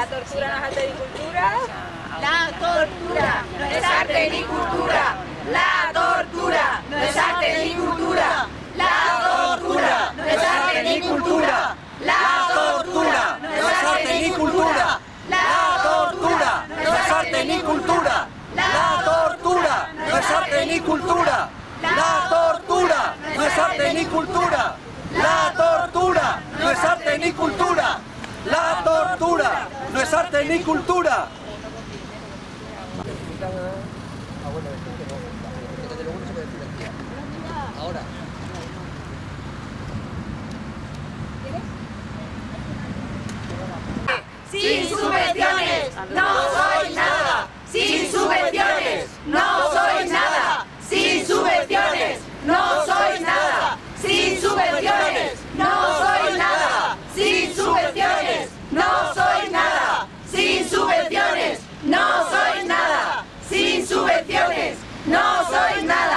tortura no es arte ni cultura. La tortura no es arte ni cultura. La tortura no es arte ni cultura. La tortura no es arte ni cultura. La tortura no es arte ni cultura. La tortura no es arte ni cultura. La tortura no es arte ni cultura. La tortura no es arte ni cultura. La tortura no es arte ni cultura. La tortura no es arte ni cultura. Ahora. Sin subvenciones no soy nada. Sin subvenciones no soy nada. Sin subvenciones no soy nada. Sin subvenciones no soy nada. Sin subvenciones no soy nada. Sin subvenciones no soy nada. Sin subvenciones no soy nada.